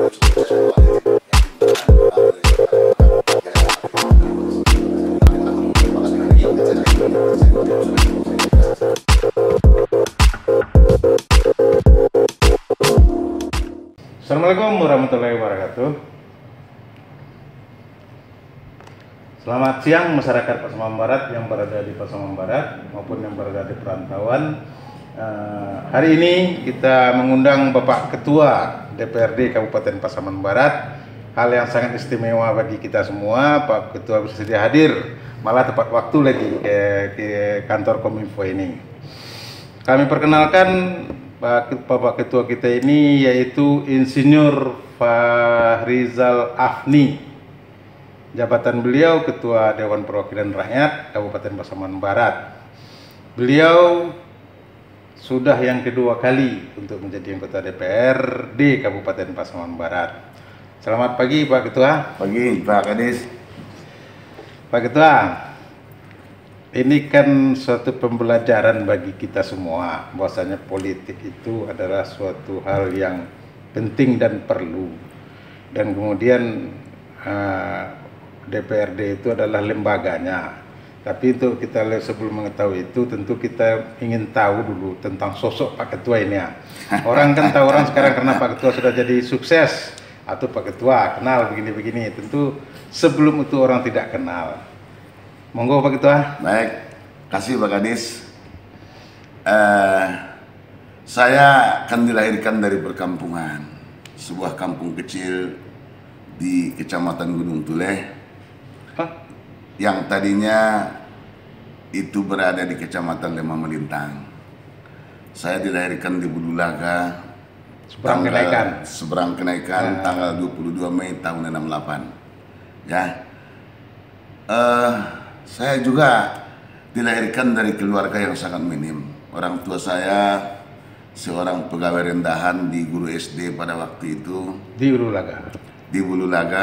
Assalamualaikum warahmatullahi wabarakatuh. Selamat siang masyarakat Pasaman Barat yang berada di Pasaman Barat maupun yang berada di perantauan. Hari ini kita mengundang Bapak Ketua DPRD Kabupaten Pasaman Barat. Hal yang sangat istimewa bagi kita semua, Pak Ketua bersedia hadir, malah tepat waktu lagi ke kantor Kominfo ini. Kami perkenalkan Bapak Ketua kita ini yaitu Insinyur Fahrizal Afni. Jabatan beliau Ketua Dewan Perwakilan Rakyat Kabupaten Pasaman Barat. Beliau sudah yang kedua kali untuk menjadi anggota DPRD Kabupaten Pasaman Barat. Selamat pagi Pak Ketua. Pagi Pak Kadis. Pak Ketua, ini kan suatu pembelajaran bagi kita semua bahwasanya politik itu adalah suatu hal yang penting dan perlu. Dan kemudian DPRD itu adalah lembaganya. Tapi untuk kita sebelum mengetahui itu tentu kita ingin tahu dulu tentang sosok Pak Ketua ini ya. Orang kan tahu orang sekarang karena Pak Ketua sudah jadi sukses atau Pak Ketua kenal begini-begini. Tentu sebelum itu orang tidak kenal. Monggo Pak Ketua. Baik, kasih Pak Kadis. Saya kan dilahirkan dari perkampungan, sebuah kampung kecil di Kecamatan Gunung Tuleh, yang tadinya itu berada di Kecamatan Lema Melintang. Saya dilahirkan di Bululaga, seberang kenaikan tanggal 22 Mei tahun 68. Ya. Saya juga dilahirkan dari keluarga yang sangat minim. Orang tua saya seorang pegawai rendahan di guru SD pada waktu itu. Di Bululaga. Di Bululaga.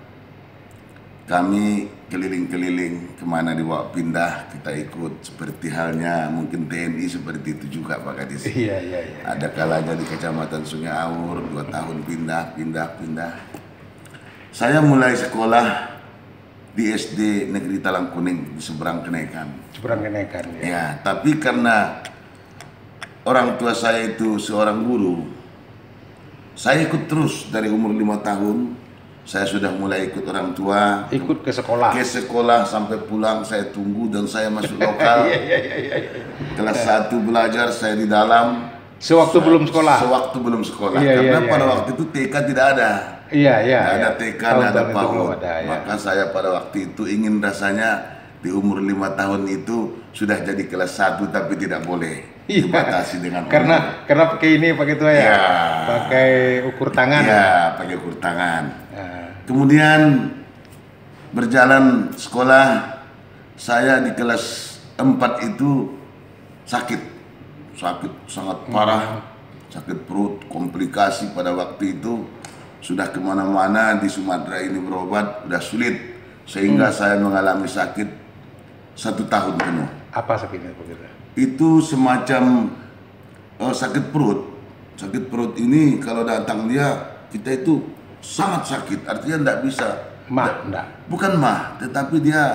Kami keliling-keliling kemana dibawa pindah kita ikut. Seperti halnya mungkin TNI seperti itu juga Pak Kadis. Iya. Ada kalanya di Kecamatan Sungai Awur 2 tahun pindah. Saya mulai sekolah di SD Negeri Talang Kuning di seberang kenaikan. Ya, tapi karena orang tua saya itu seorang guru, saya ikut terus dari umur 5 tahun. Saya sudah mulai ikut orang tua. Ikut ke sekolah. Ke sekolah sampai pulang saya tunggu dan saya masuk lokal. Kelas 1 belajar saya di dalam. Sewaktu belum sekolah. Karena pada waktu itu TK tidak ada. Iya. Ada TK, ada PAUD. Ya. Maka saya pada waktu itu ingin rasanya di umur 5 tahun itu sudah jadi kelas 1 tapi tidak boleh dibatasi dengan karena pakai ini Pak Ketua ya. Pakai ukur tangan. Iya, pakai ukur tangan. Kemudian berjalan sekolah, saya di kelas 4 itu sakit sangat parah, sakit perut, komplikasi pada waktu itu. Sudah kemana-mana di Sumatera ini berobat, udah sulit. Sehingga saya mengalami sakit 1 tahun penuh. Apa sakitnya Pak Ketua? Itu semacam sakit perut. Sakit perut ini kalau datang dia, kita itu sangat sakit. Artinya enggak bisa. Bukan mah, tetapi dia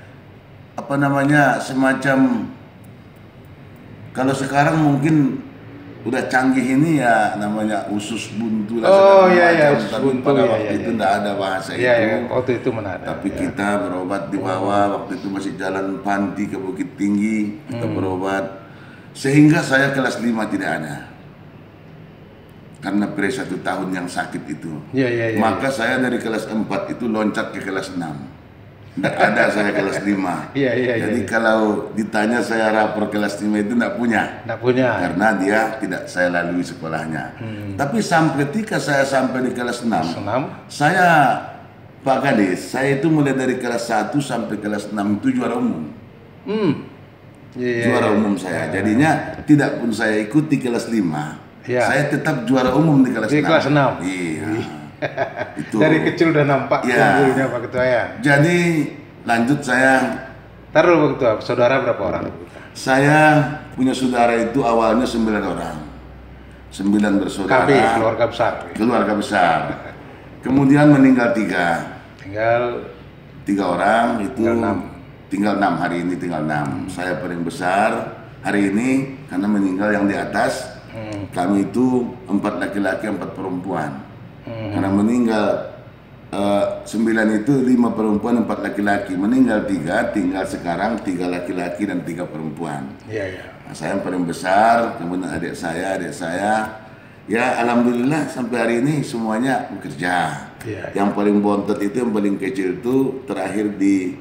semacam, kalau sekarang mungkin udah canggih ini ya namanya usus buntu lah. Usus buntu. Pada waktu itu enggak ada bahasa itu. Waktu itu mana ada. Tapi kita berobat di bawah, waktu itu masih jalan panti ke Bukit Tinggi, kita berobat. Sehingga saya kelas 5 tidak ada. Karena 1 tahun yang sakit itu. Maka saya dari kelas 4 itu loncat ke kelas 6. Tidak ada saya kelas 5. Jadi kalau ditanya saya rapor kelas 5 itu tidak punya. Karena dia tidak saya lalui sekolahnya. Tapi ketika saya sampai di kelas 6, saya Pak Kadis, saya itu mulai dari kelas 1 sampai kelas 6 itu juara umum. Juara umum saya. Jadinya tidak pun saya ikuti kelas 5, saya tetap juara umum di kelas 6. Kelas 6. Iya. Itu. Dari kecil udah nampak unggulnya Pak Ketua ya. Jadi lanjut saya. Taruh Pak Ketua, saudara berapa orang? Saya punya saudara itu awalnya 9 orang. 9 bersaudara. KB, keluarga besar. Keluarga besar. Kemudian meninggal 3. Tinggal orang itu. Tinggal 6 hari ini, tinggal 6. Saya paling besar hari ini karena meninggal yang di atas. Kami itu 4 laki-laki, 4 perempuan. Karena meninggal 9 itu 5 perempuan, 4 laki-laki. Meninggal 3, tinggal sekarang 3 laki-laki dan 3 perempuan. Nah, saya yang paling besar, kemudian adik saya. Ya alhamdulillah sampai hari ini semuanya bekerja. Yang paling bontot itu, yang paling kecil itu terakhir di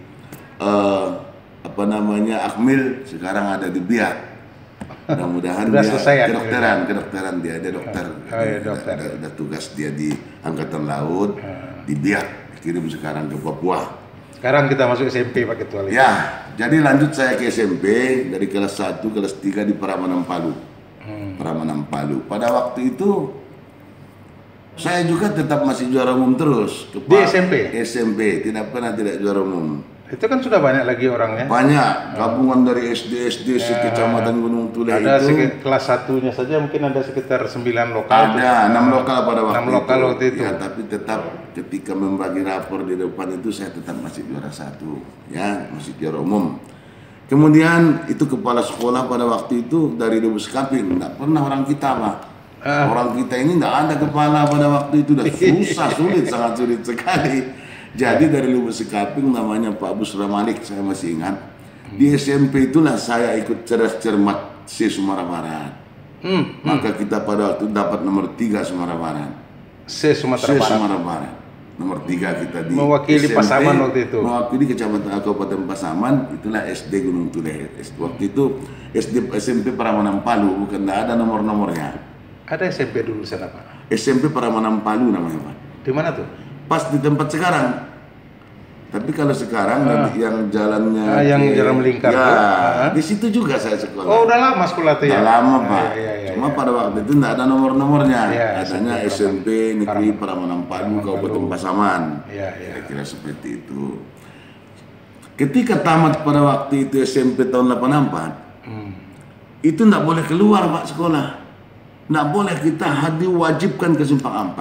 Akmil, sekarang ada di Biak. Mudah-mudahan dia kedokteran dia dokter. Ada tugas dia di Angkatan Laut di Biak, dikirim sekarang ke Papua. Sekarang kita masuk SMP Pak Ketua. Ya, jadi lanjut saya ke SMP dari kelas 1, kelas 3 di Prambanan Palu. Prambanan Palu. Pada waktu itu saya juga tetap masih juara umum terus. Di SMP? SMP, tidak pernah tidak juara umum. Itu kan sudah banyak lagi orangnya. Banyak, gabungan dari SD sekecamatan Gunung Tule ada itu. Kelas 1-nya saja mungkin ada sekitar 9 lokal. Ada 6 lokal pada waktu 6 lokal waktu itu. Ya, tapi tetap ketika membagi rapor di depan itu saya tetap masih juara 1. Ya, masih juara umum. Kemudian itu kepala sekolah pada waktu itu dari Dubes Kaping, tidak pernah orang kita Pak. Orang kita ini tidak ada kepala pada waktu itu, sudah sulit, sangat sulit sekali. Jadi dari Lubuk Sekaping namanya Pak Busra Malik, saya masih ingat. Di SMP itulah saya ikut cerdas cermat C Sumatera Barat. Maka kita pada waktu dapat nomor 3 Sumatera Barat. C Sumatera Barat. Nomor 3 kita di mewakili SMP, Pasaman waktu itu. Mewakili Kecamatan Kabupaten Pasaman, itulah SD Gunung Tule. Waktu itu SMP Prambanan Palu, bukan ada nomor-nomornya. Ada SMP dulu sana Pak? SMP Prambanan Palu namanya Pak. Di mana tuh? Pas di tempat sekarang. Tapi kalau sekarang yang jalannya jalan melingkar di situ juga saya sekolah. Oh, udah lama sekolah tuh ya? Udah lama Pak. Cuma pada waktu itu tidak ada nomor-nomornya. Adanya SMP Negeri Prambanan Palu Kabupaten Pasaman. Kira-kira seperti itu. Ketika tamat pada waktu itu SMP tahun 84, itu tidak boleh keluar Pak sekolah. Tidak boleh, kita diwajibkan ke Simpang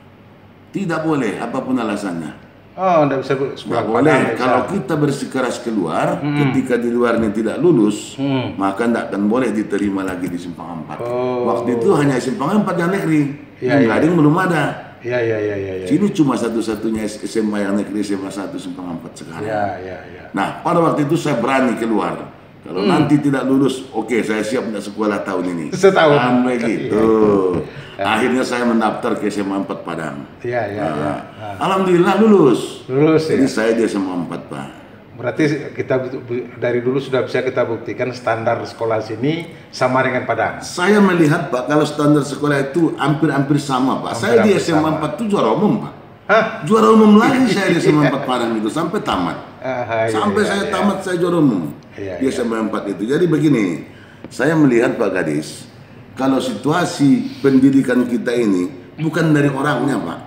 4. Tidak boleh, apapun alasannya. Oh, tidak bisa sekolah. Tidak boleh. Kalau kita bersikeras keluar, ketika di luarnya tidak lulus, maka tidak akan boleh diterima lagi di Simpang 4. Waktu itu hanya Simpang 4 yang negeri, yang Gading belum ada. Sini cuma satu-satunya SMA yang negeri, SMA 1 Simpang 4 sekarang. Nah, pada waktu itu saya berani keluar. Kalau nanti tidak lulus, oke, saya siap tidak sekolah tahun ini. Setahun. Begitu. Akhirnya saya mendaftar ke SMA 4 Padang. Alhamdulillah lulus. Jadi saya di SMA 4 Pak. Berarti kita dari dulu sudah bisa kita buktikan standar sekolah sini sama dengan Padang. Saya melihat Pak, kalau standar sekolah itu hampir-hampir sama Pak. Saya di SMA 4 itu juara umum Pak. Juara umum lagi saya di SMA 4 Padang itu sampai tamat. Sampai saya tamat saya juara umum di SMA 4 itu. Jadi begini, saya melihat Pak Gadis, kalau situasi pendidikan kita ini bukan dari orangnya Pak.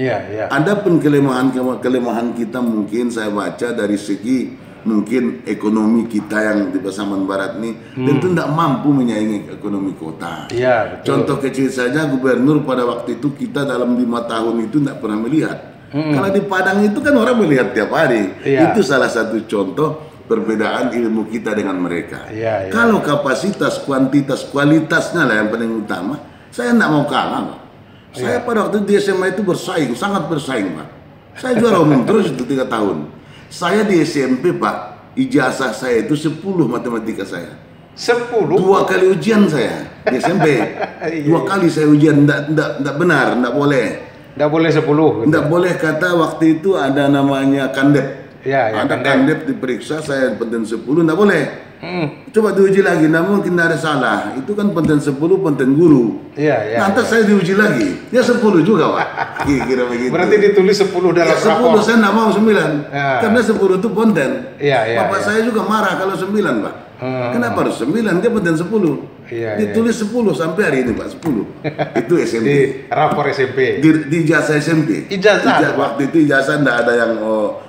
Ada pun kelemahan kita mungkin saya baca dari segi mungkin ekonomi kita yang di Pasaman Barat ini tentu tidak mampu menyaingi ekonomi kota. Contoh kecil saja, gubernur pada waktu itu kita dalam 5 tahun itu tidak pernah melihat. Kalau di Padang itu kan orang melihat tiap hari. Itu salah satu contoh perbedaan ilmu kita dengan mereka. Kalau kapasitas, kuantitas, kualitasnya lah yang paling utama, saya tidak mau kalah Pak. Saya pada waktu di SMA itu bersaing, sangat bersaing Pak. Saya juara umum terus itu 3 tahun. Saya di SMP Pak, ijazah saya itu 10 matematika saya. 10? 2 kali ujian saya di SMP. 2 kali saya ujian, tidak benar, tidak boleh. Tidak boleh 10? Tidak boleh, kata waktu itu ada namanya kandep. Ada kandep diperiksa, saya penten 10, tidak boleh. Coba diuji lagi, namun tidak ada salah. Itu kan penten 10, penten guru. Nanti saya diuji lagi, ya 10 juga Pak. Kira begitu. Berarti ditulis 10 dalam rapor. 10 saya tidak mau 9. Karena 10 itu ponten. Bapak saya juga marah kalau 9 Pak. Kenapa harus 9? Dia penten 10. Ditulis 10 sampai hari ini Pak, 10. Itu SMP. Di rapor SMP. Di ijazah SMP. Ijazah. Waktu itu ijazah tidak ada yang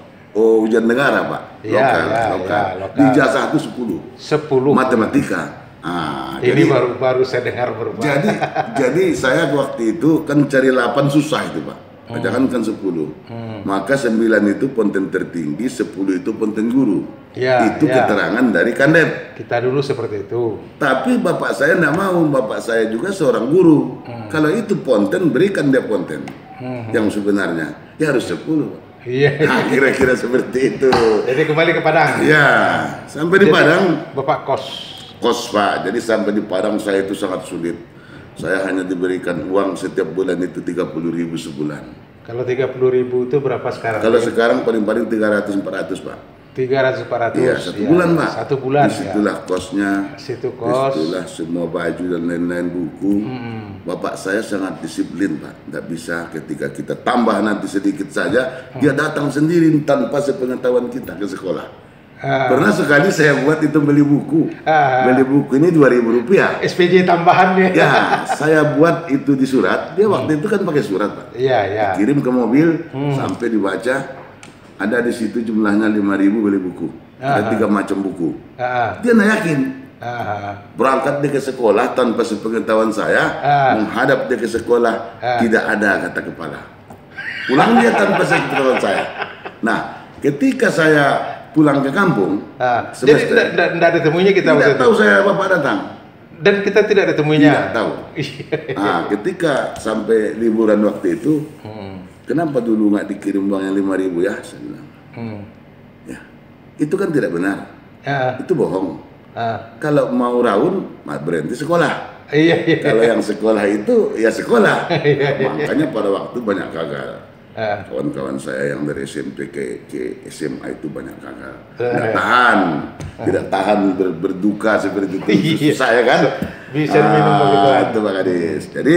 ujian negara Pak. Lokal. Di ijazah itu 10. Matematika. Ini jadi, baru saya dengar jadi saya waktu itu kan cari 8 susah itu Pak. Bacakan kan 10. Maka 9 itu ponten tertinggi, 10 itu ponten guru. Itu keterangan dari Kandep. Kita dulu seperti itu. Tapi bapak saya tidak mau, bapak saya juga seorang guru. Kalau itu ponten, berikan dia ponten. Yang sebenarnya, ya harus 10. Nah, kira-kira seperti itu. Jadi kembali ke Padang. Ya, sampai di Padang. Bapak kos Pak. Jadi sampai di Padang saya itu sangat sulit. Saya hanya diberikan uang setiap bulan itu 30.000 sebulan. Kalau 30.000 itu berapa sekarang? Kalau sekarang paling-paling 300-400 Pak. 300-400. Iya, 1 bulan Pak. 1 bulan. Disitulah kosnya. Situ kos. Disitulah semua baju dan lain-lain buku. Bapak saya sangat disiplin Pak. Tidak bisa ketika kita tambah nanti sedikit saja, dia datang sendiri tanpa sepengetahuan kita ke sekolah. Pernah sekali saya buat itu beli buku. Beli buku ini 2.000 rupiah. SPJ tambahan ya. Ya, saya buat itu di surat. Dia waktu itu kan pakai surat Pak. Iya. Kirim ke mobil, sampai dibaca. Ada di situ jumlahnya 5.000 beli buku. Ada 3 macam buku. Dia nggak yakin. Berangkat dia ke sekolah tanpa sepengetahuan saya, menghadap dia ke sekolah, tidak ada kata kepala. Pulang dia tanpa sepengetahuan saya. Nah, ketika saya pulang ke kampung, jadi tidak ditemuinya kita tidak tahu saya bapak datang. Dan kita tidak ditemuinya. Tidak tahu. Nah, ketika sampai liburan waktu itu, kenapa dulu nggak dikirim uang yang 5.000 ya? Saya bilang. Ya, itu kan tidak benar. Itu bohong. Kalau mau raun, berhenti sekolah. Iya. Kalau yang sekolah itu ya sekolah. Makanya pada waktu banyak gagal. Kawan-kawan saya yang dari SMP ke SMA itu banyak gagal. Tidak tahan berduka seperti itu. Susah ya kan? Bisa minum begitu. Itu Pak Kadis. Jadi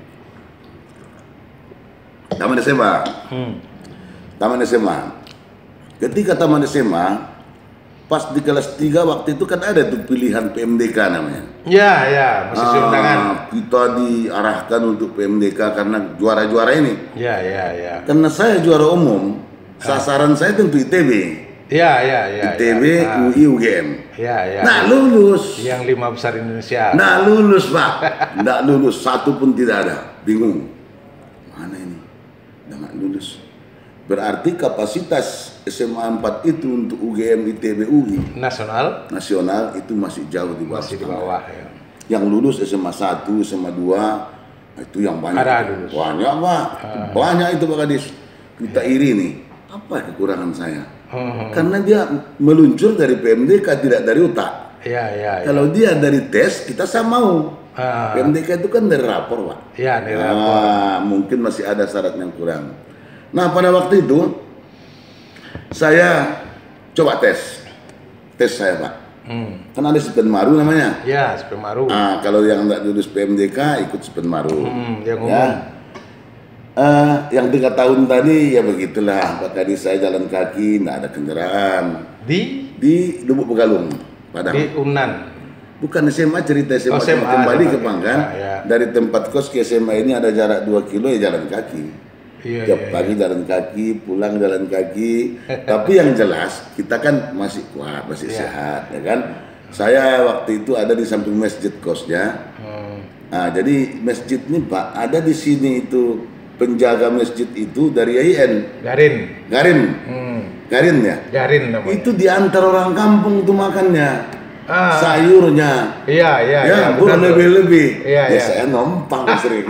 Taman SMA. Taman SMA. Ketika Taman SMA, pas di kelas 3 waktu itu kan ada tuh pilihan PMDK namanya. Ya, masih undangan. Kita diarahkan untuk PMDK karena juara-juara ini. Ya. Karena saya juara umum, sasaran saya tentu ITB. Ya. ITB, UI, UGM. Ya. Nah, lulus. Yang 5 besar Indonesia. Nah, lulus Pak. Nggak lulus, satu pun tidak ada. Bingung. Mana ini? Nggak lulus. Berarti kapasitas SMA 4 itu untuk UGM, ITB, UI nasional itu masih jauh di bawah. Masih di bawah ya. Yang lulus SMA 1, SMA 2 itu yang banyak. Banyak Pak. Banyak itu Pak Kadis. Kita iri nih. Apa kekurangan saya? Karena dia meluncur dari PMDK, tidak dari otak. Iya. Kalau dia dari tes, kita sama mau. PMDK itu kan dari rapor Pak. Iya, dari rapor. Mungkin masih ada syarat yang kurang. Nah, pada waktu itu saya coba tes saya Pak. Kan ada Spenmaru namanya. Ya, Spenmaru. Kalau yang nggak lulus PMDK ikut Spenmaru. Yang umum. Yang 3 tahun tadi ya begitulah. Pak Kadis, saya jalan kaki, nggak ada kendaraan. Di Lubuk Begalung, Padang. Di Unan. Bukan SMA, cerita SMA, kembali ke Pangkan. Dari tempat kos ke SMA ini ada jarak 2 kilo ya jalan kaki. Tiap pagi jalan kaki, pulang jalan kaki. Tapi yang jelas kita kan masih kuat, masih sehat, ya kan. Saya waktu itu ada di samping masjid kosnya. Jadi masjid ini Pak, ada di sini itu penjaga masjid itu dari AIN. Garin ya. Namanya. Itu diantar orang kampung tuh makannya. Sayurnya. Iya. Berlebih-lebih. Saya numpang sering.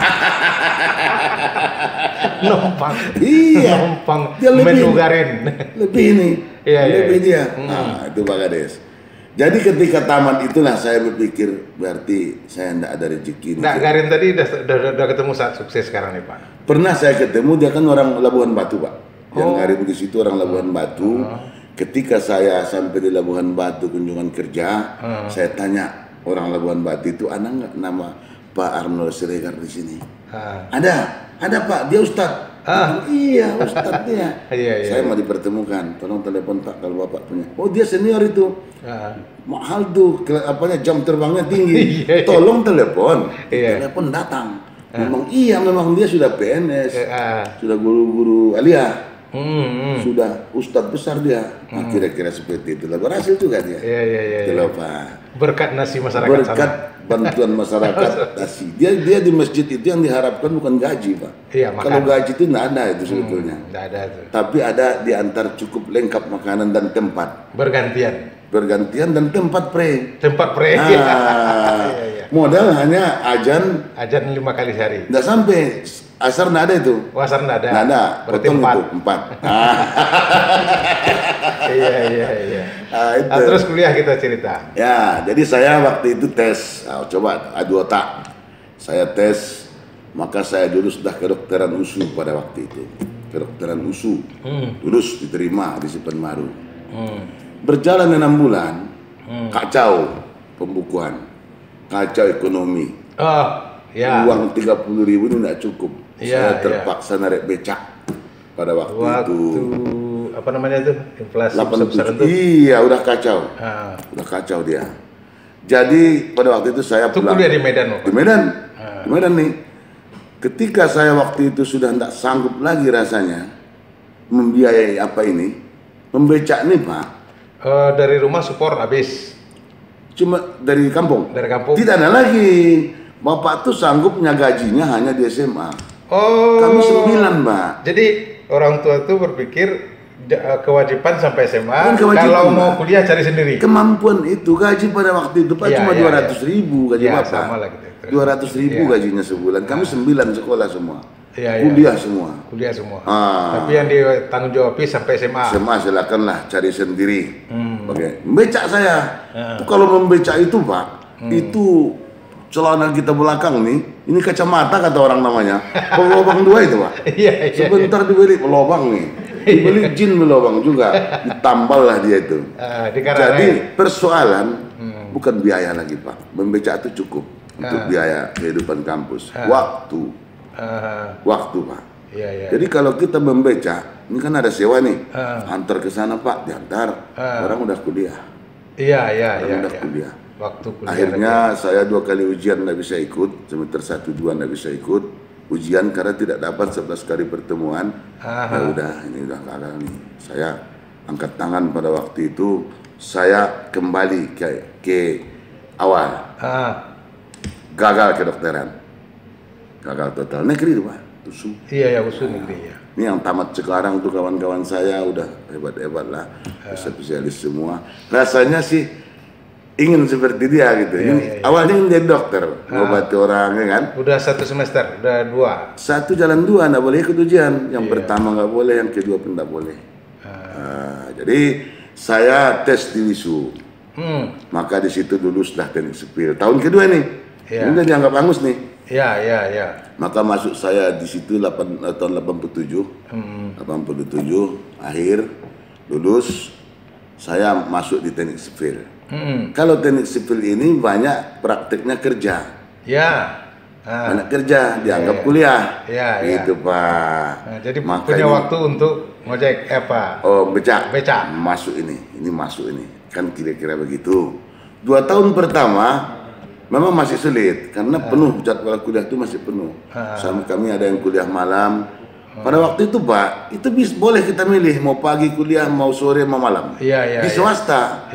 Numpang. Iya. Numpang. Dia Menu Garin. Lebih ini. Lebih dia. Itu Pak Kades. Jadi ketika tamat itulah saya berpikir berarti saya tidak ada rezeki. Nah, Garin tadi udah ketemu saat sukses sekarang nih Pak. Pernah saya ketemu, dia kan orang Labuhan Batu Pak. Yang Garin di situ orang Labuhan Batu. Ketika saya sampai di Labuhan Batu kunjungan kerja, saya tanya orang Labuhan Batu itu ada nggak nama Pak Arnold Siregar di sini? Ada Pak, dia Ustadz. Iya Ustadz dia. Saya mau dipertemukan, tolong telepon Pak kalau Bapak punya. Oh dia senior itu, mahal tuh, jam terbangnya tinggi. Tolong telepon, telepon datang. Memang dia sudah PNS, sudah guru-guru aliyah. Sudah Ustadz besar dia. Kira-kira seperti itu lah. Berhasil juga dia. Iya. Pak. Berkat nasi masyarakat berkat sana. bantuan masyarakat dasi. Dia di masjid itu yang diharapkan bukan gaji, Pak. Iya, kalau gaji itu nggak ada itu sebetulnya. Nggak ada itu. Tapi ada diantar cukup lengkap makanan dan tempat. Bergantian dan tempat pre. Nah, iya. Modal hanya ajan 5 kali sehari. Nggak sampai. Asar nggak ada itu. Asar nggak ada. Nggak ada. Berarti potong 4. Itu 4. Iya. Terus kuliah kita cerita. Ya, jadi saya waktu itu tes. Coba adu otak. Saya tes, maka saya lulus sudah kedokteran USU pada waktu itu. Kedokteran USU. Lulus diterima di Pekanbaru. Berjalan 6 bulan, kacau pembukuan, kacau ekonomi. Uang 30.000 ini tidak cukup. Saya terpaksa narik becak pada waktu itu. Apa namanya itu? Inflasi 87. Iya, udah kacau. Udah kacau dia. Jadi pada waktu itu saya pulang. Kuliah di Medan, Di Medan. Di Medan nih. Ketika saya waktu itu sudah tidak sanggup lagi rasanya membiayai membecak nih, Pak. Dari rumah support habis. Cuma dari kampung. Dari kampung. Tidak ada lagi. Bapak tuh sanggupnya gajinya hanya di SMA. Kami 9, Mbak. Jadi orang tua tuh berpikir kewajiban sampai SMA. Kewajiban, kalau mau kuliah cari sendiri. Kemampuan itu gaji pada waktu itu Pak cuma 200.000 gaji Bapak. Sama lah gitu. 200.000 gajinya sebulan. Kami 9 sekolah semua. Kuliah semua. Tapi yang ditanggung jawabi sampai SMA. SMA silakanlah cari sendiri. Oke. Membecak saya. Kalau membecak itu Pak, itu celana kita belakang nih, ini kacamata kata orang namanya, pelobang 2 itu Pak. Sebentar dibeli pelobang nih, dibeli jin pelobang juga, ditambal lah dia itu. Jadi persoalan bukan biaya lagi Pak, membecak itu cukup untuk biaya kehidupan kampus. Waktu Pak. Jadi kalau kita membecak, ini kan ada sewa nih, antar ke sana Pak, diantar, orang udah kuliah. Udah kuliah. Akhirnya saya 2 kali ujian nggak bisa ikut, semester 1, 2 nggak bisa ikut ujian karena tidak dapat 11 kali pertemuan. Ya udah, ini udah gagal nih. Saya angkat tangan pada waktu itu, saya kembali ke awal. Gagal kedokteran, gagal total. Negeri Pak, USU. USU negeri ya. Ini yang tamat sekarang tuh kawan-kawan saya udah hebat-hebat lah, spesialis semua. Rasanya sih ingin seperti dia gitu. Awalnya ingin jadi dokter, ngobati orang ya kan. Udah 1 semester, udah 2. 1 jalan 2, nggak boleh ikut ujian. Yang pertama nggak boleh, yang kedua pun nggak boleh. Jadi saya tes di WISU. Maka di situ lulus dah teknik sipil. Tahun kedua nih, ini udah dianggap angus nih. Maka masuk saya di situ tahun 87. 87 akhir lulus, saya masuk di teknik sipil. Kalau teknik sipil ini banyak prakteknya kerja. Banyak kerja, dianggap kuliah. Gitu Pak. Jadi punya waktu untuk ngojek becak. Masuk ini masuk ini. Kan kira-kira begitu. 2 tahun pertama memang masih sulit karena penuh jadwal kuliah itu masih penuh. Sama kami ada yang kuliah malam. Pada waktu itu Pak, itu boleh kita milih mau pagi kuliah, mau sore, mau malam. Di swasta.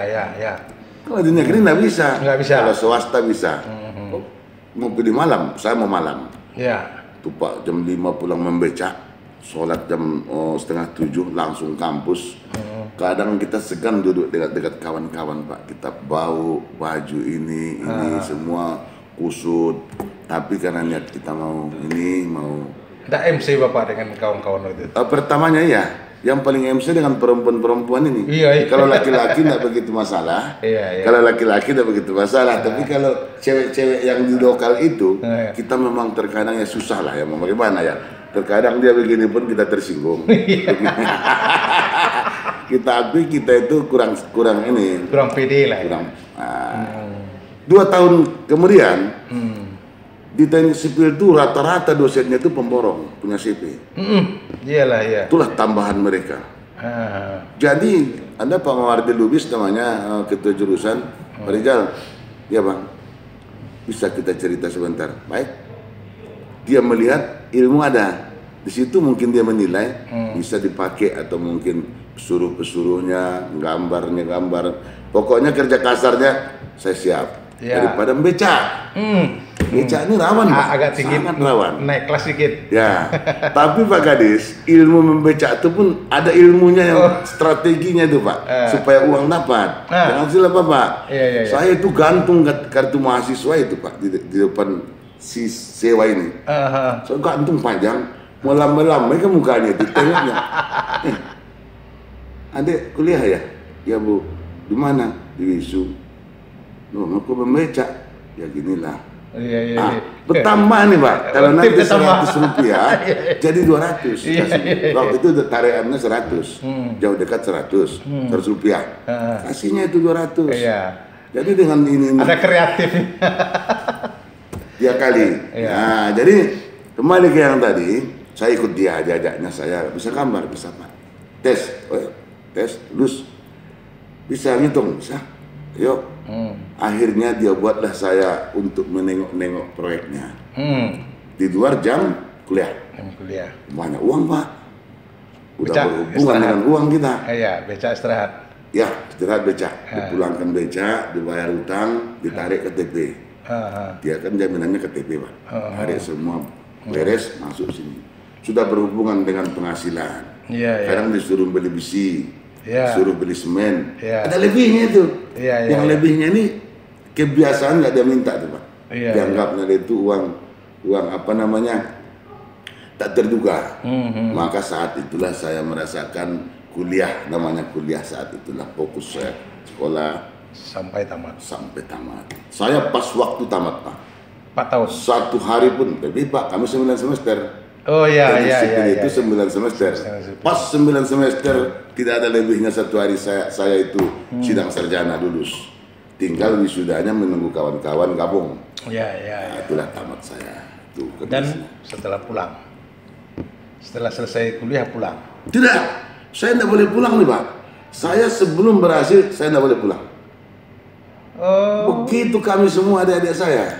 Kalau di negeri nggak bisa. Kalau swasta bisa. Mau pilih malam, saya mau malam. Tuh Pak, jam 5 pulang membecak, sholat jam 6:30 langsung kampus. Kadang kita segan duduk dekat-dekat kawan-kawan Pak. Kita bau baju ini semua kusut. Tapi karena niat kita mau Ada MC Bapak dengan kawan-kawan itu? Pertamanya iya, yang paling MC dengan perempuan-perempuan ini. Kalau laki-laki tidak begitu masalah. Kalau laki-laki tidak begitu masalah. Tapi kalau cewek-cewek yang di lokal itu, kita memang terkadang ya susah lah ya. Mau bagaimana ya? Terkadang dia begini pun kita tersinggung. Kita akui kita itu kurang pede lah. 2 tahun kemudian. Di teknik sipil itu rata-rata dosennya itu pemborong, punya CP. Itulah tambahan mereka. Jadi ada Pak Mawardi Lubis namanya, ketua jurusan. Pak Rizal, ya Bang, bisa kita cerita sebentar? Baik. Dia melihat ilmu ada. Di situ mungkin dia menilai bisa dipakai atau mungkin pesuruh-pesuruhnya, gambar. Pokoknya kerja kasarnya saya siap. daripada becak. Becak ini rawan, Pak. Agak tinggi, sangat rawan. Naik kelas sedikit. Ya, tapi Pak Gadis, ilmu membecak itu pun ada ilmunya yang strateginya itu, Pak, supaya uang dapat. Jangan silap Pak. Saya itu gantung kartu mahasiswa itu, Pak, di depan si sewa ini. Saya gantung panjang, melambai-lambai ke mukanya itu, tengoknya. Adik kuliah ya? Ya Bu. Di mana? Di Wisu. Loh, aku membecak. Ya ginilah. Bertambah nih Pak. Kalau nanti 100 rupiah, jadi 200. Waktu itu tariannya 100. Jauh dekat 100. 100 rupiah. Kasihnya itu 200. Jadi dengan ini. Ada kreatif. Dia kali. Nah, jadi kembali ke yang tadi. Saya ikut dia ajaknya, saya bisa gambar, bisa Pak. Tes, lulus. Bisa ngitung, bisa. Yuk. Akhirnya dia buatlah saya untuk menengok-nengok proyeknya. Di luar jam kuliah. Banyak uang Pak. Udah berhubungan dengan uang kita. Becak istirahat. Ya, istirahat becak. Dipulangkan becak, dibayar utang, ditarik KTP. Dia kan jaminannya KTP Pak. Tarik semua beres, masuk sini. Sudah berhubungan dengan penghasilan. Kadang disuruh beli besi, suruh beli semen. Ada lebihnya itu. Yang lebihnya ini kebiasaan nggak dia minta tuh Pak. Dianggapnya itu uang apa namanya tak terduga. Maka saat itulah saya merasakan kuliah, namanya kuliah saat itulah fokus saya sekolah sampai tamat. Saya pas waktu tamat Pak. 4 tahun. 1 hari pun lebih Pak. Kami 9 semester. Itu 9 semester. Pas 9 semester tidak ada lebihnya 1 hari saya itu sidang sarjana lulus. Tinggal wisudanya menunggu kawan-kawan gabung. Itulah tamat saya. Dan setelah pulang, setelah selesai kuliah pulang? Tidak, saya tidak boleh pulang nih Pak. Saya sebelum berhasil saya tidak boleh pulang. Begitu kami semua adik-adik saya.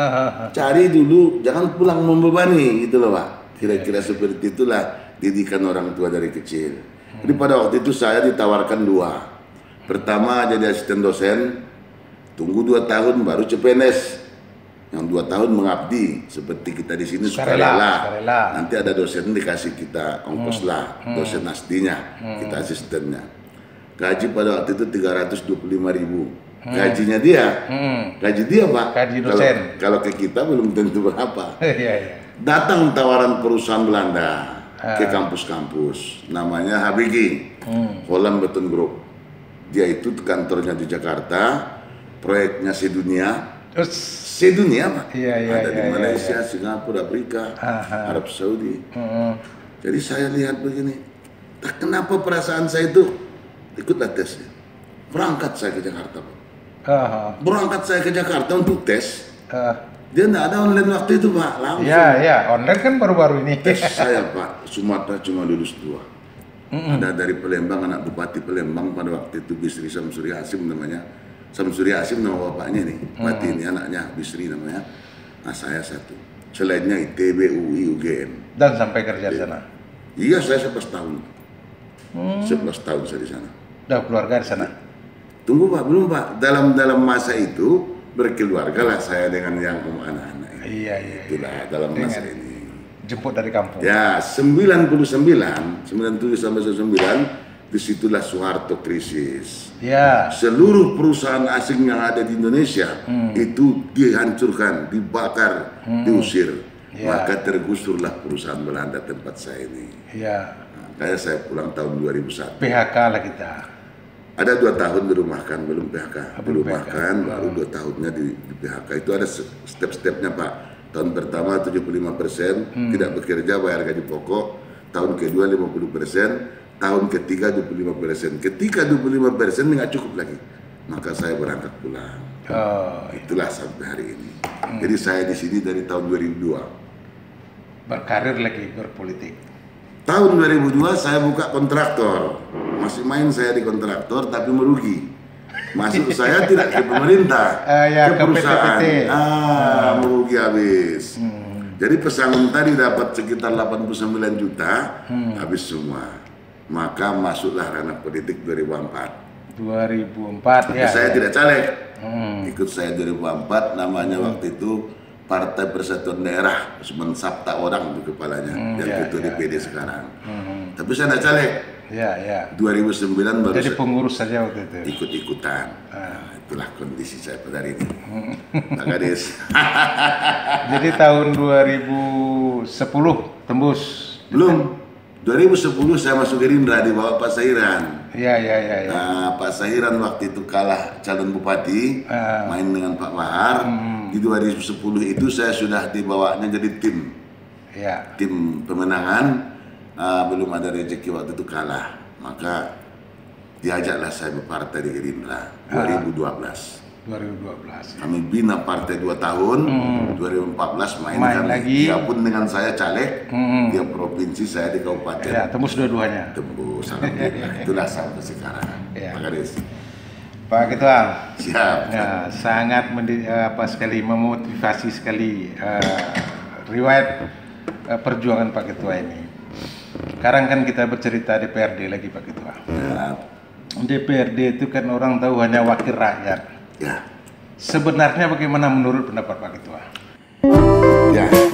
Cari dulu, jangan pulang membebani gitu loh Pak. Kira-kira seperti itulah didikan orang tua dari kecil. Jadi pada waktu itu saya ditawarkan 2. Pertama jadi asisten dosen, tunggu 2 tahun baru CPNS. Yang 2 tahun mengabdi seperti kita di sini sukarela. Nanti ada dosen dikasih kita ongkos lah, dosen aslinya, kita asistennya. Gaji pada waktu itu 325.000. Gajinya dia, gaji dia Pak. Gaji dosen. Kalau ke kita belum tentu berapa. Datang tawaran perusahaan Belanda ke kampus-kampus, namanya HBG, Holland Beton Group. Dia itu kantornya di Jakarta, proyeknya sedunia Pak. Ada di Malaysia, Singapura, Afrika, Arab Saudi. Jadi saya lihat begini, kenapa perasaan saya itu ikutlah tesnya. Berangkat saya ke Jakarta Pak. Berangkat saya ke Jakarta untuk tes. Dia tidak ada online waktu itu Pak, langsung. Online kan baru-baru ini. Tes saya Pak, Sumatera cuma lulus 2. Ada dari Palembang, anak Bupati Palembang pada waktu itu Bisri Samsuri Hasim namanya. Samsuri Hasim nama bapaknya nih, Bupati ini anaknya Bisri namanya. Nah saya 1. Selainnya ITB, UI, UGM. Dan sampai kerja di sana? Iya, saya 11 tahun. 11 tahun saya di sana. Udah keluarga di sana? Tunggu Pak, belum Pak. Dalam masa itu berkeluarga lah saya dengan yang anak-anak. Itulah dalam masa ini. Jemput dari kampung. Ya, 97 sampai 99, disitulah Soeharto krisis. Seluruh perusahaan asing yang ada di Indonesia itu dihancurkan, dibakar, diusir. Maka tergusurlah perusahaan Belanda tempat saya ini. Kayak saya pulang tahun 2001. PHK lah kita. Ada 2 tahun dirumahkan, belum PHK. Dirumahkan, baru 2 tahunnya di PHK. Itu ada step-stepnya Pak. Tahun pertama 75% tidak bekerja, bayar gaji pokok. Tahun kedua 50%, tahun ketiga 25%. Ketika 25% nggak cukup lagi, maka saya berangkat pulang. Itulah sampai hari ini. Jadi saya di sini dari tahun 2002. Berkarir lagi berpolitik. Tahun 2002 saya buka kontraktor. Masih main saya di kontraktor tapi merugi. Masuk saya tidak ke pemerintah, ke perusahaan. Merugi habis. Jadi pesangon tadi dapat sekitar 89 juta, habis semua. Maka masuklah ranah politik 2004. 2004 tapi saya tidak caleg. Ikut saya 2004, namanya waktu itu Partai Persatuan Daerah, cuma Sabta orang itu kepalanya, yang ketua DPD sekarang. Tapi saya tidak caleg. 2009 baru jadi pengurus saja waktu itu. Ikut-ikutan. Nah, itulah kondisi saya pada hari ini. Pak Kades. Jadi tahun 2010 tembus. Belum. 2010 saya masuk Gerindra di bawah Pak Sahiran. Iya. Nah, Pak Sahiran waktu itu kalah calon bupati, main dengan Pak Bahar. Di 2010 itu saya sudah dibawanya jadi tim. Tim pemenangan, belum ada rezeki waktu itu kalah. Maka diajaklah saya berpartai di Gerindra 2012. Kami bina partai 2 tahun, 2014 main lagi. Dia pun dengan saya caleg, dia provinsi, saya di kabupaten. Ya, tembus dua-duanya. Tembus, alhamdulillah. Itulah sampai sekarang. Pak Kades. Pak Ketua. Siap. Ya, sangat sekali memotivasi sekali riwayat perjuangan Pak Ketua ini. Sekarang kan kita bercerita DPRD lagi Pak Ketua. DPRD itu kan orang tahu hanya wakil rakyat. Sebenarnya bagaimana menurut pendapat Pak Ketua?